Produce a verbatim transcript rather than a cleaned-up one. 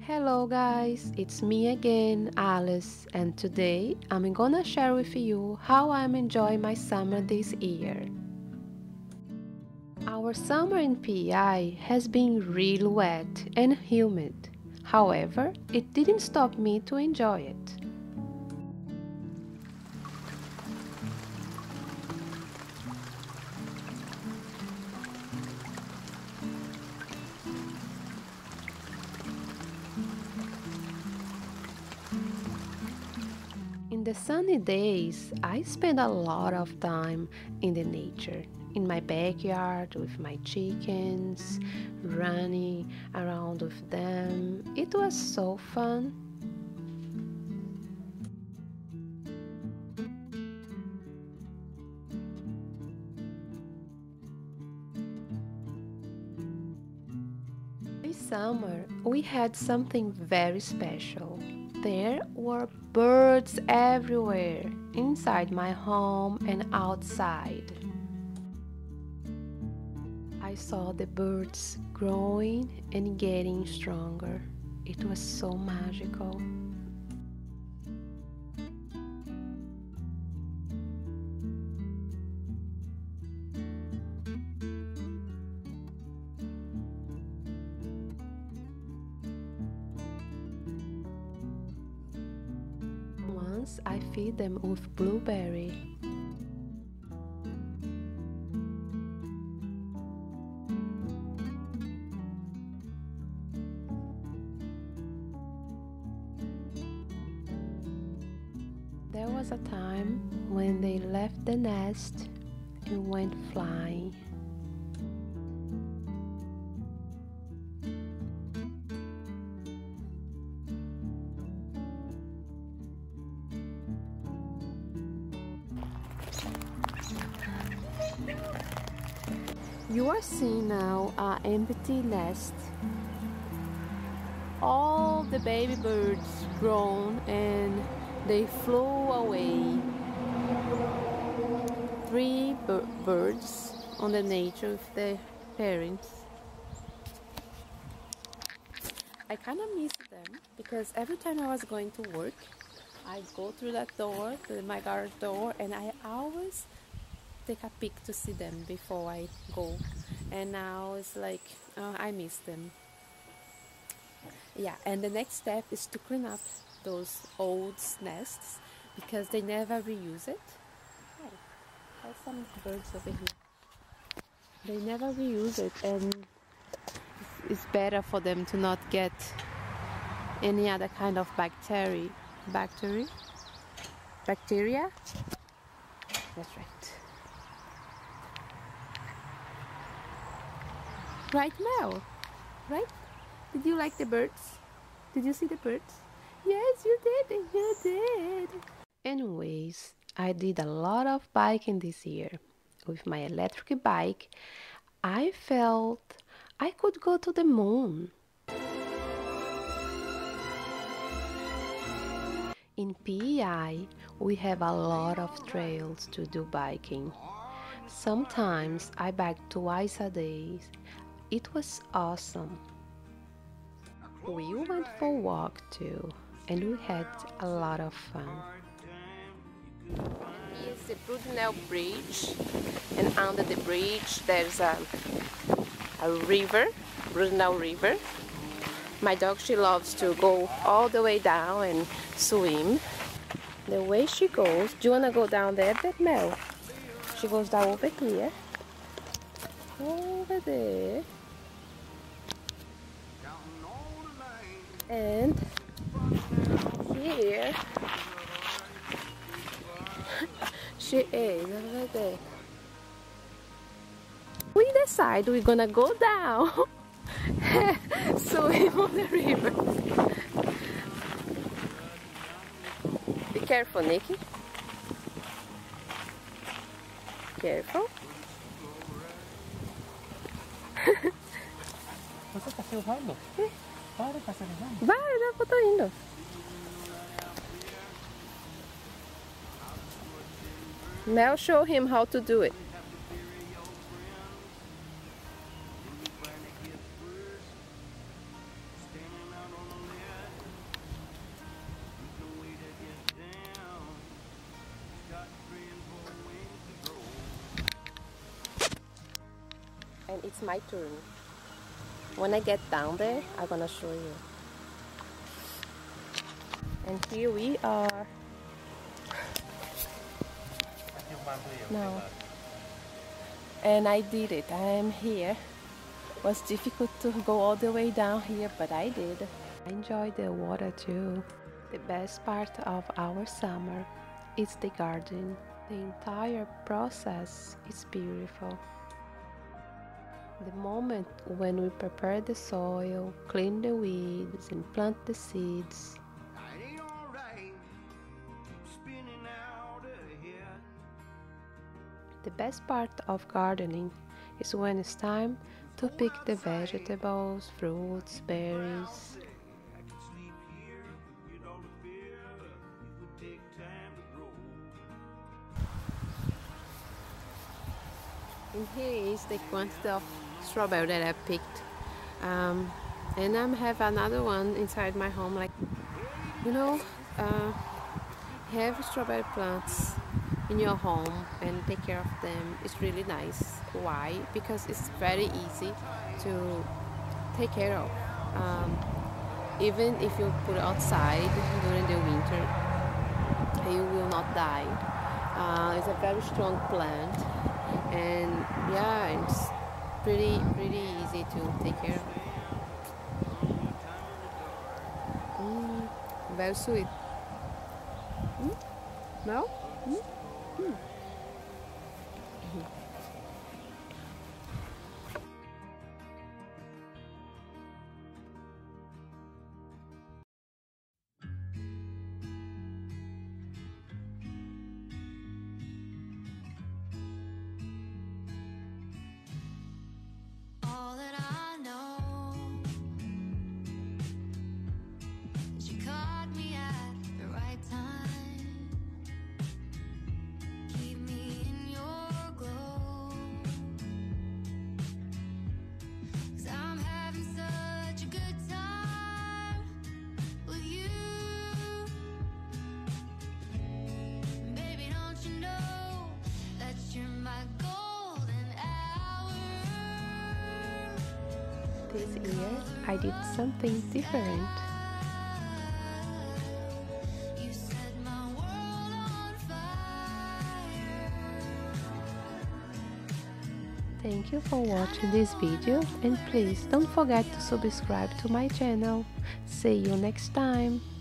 Hello guys, it's me again, Alice, and today I'm gonna share with you how I'm enjoying my summer this year. Our summer in P I has been really wet and humid. However, it didn't stop me to enjoy it. In the sunny days, I spend a lot of time in the nature, in my backyard with my chickens, running around with them. It was so fun. This summer, we had something very special. There were birds everywhere, inside my home and outside. I saw the birds growing and getting stronger. It was so magical. Once I feed them with blueberry. There was a time when they left the nest and went flying. You are seeing now an empty nest. All the baby birds grown and they flew away. Three bir birds on the nature with their parents. I kind of miss them because every time I was going to work, I go through that door, to my garage door, and I always take a peek to see them before I go. And now it's like uh, I miss them. Yeah, and the next step is to clean up those old nests because they never reuse it. Hi, there's some birds over here. They never reuse it, and it's better for them to not get any other kind of bacteria. Bacteria? Bacteria? That's right. Right, Mel? Right? Did you like the birds? Did you see the birds? Yes, you did. You did. Anyways, I did a lot of biking this year. With my electric bike, I felt I could go to the moon. In P E I, we have a lot of trails to do biking. Sometimes I bike twice a day. It was awesome. We went for a walk too, and we had a lot of fun. Here's the Brudenell Bridge, and under the bridge there's a, a river, Brudenell River. My dog, she loves to go all the way down and swim. The way she goes, do you want to go down there, that Mel? She goes down over here, over there. And here she is over there. We decide we're gonna go down swim on the river. Be careful, Nikki. Careful. Você tá filmando? É. Para, tá filmando? Vai, já eu tô indo. Mel, show him how to do it. it's my turn. When I get down there, I'm gonna show you. And here we are. No. And I did it. I am here. It was difficult to go all the way down here, but I did. I enjoyed the water too. The best part of our summer is the garden. The entire process is beautiful. The moment when we prepare the soil, clean the weeds and plant the seeds. The best part of gardening is when it's time to pick the vegetables, fruits, berries. And here is the quantity of strawberry that I picked. Um, and I have another one inside my home. Like, you know, uh, have strawberry plants in your home and take care of them. It's really nice. Why? Because it's very easy to take care of. Um, even if you put it outside during the winter, you will not die. Uh, it's a very strong plant, and yeah, it's pretty pretty easy to take care of. Mm, very sweet. Mm? No? Mm? Mm. Mm-hmm. All that I know is you caught me at the right time. Keep me in your glow, 'cause I'm having such a good time with you. Baby, don't you know that you're my golden hour? This year I did something different. You set my world on fire. Thank you for watching this video, and please don't forget to subscribe to my channel. See you next time.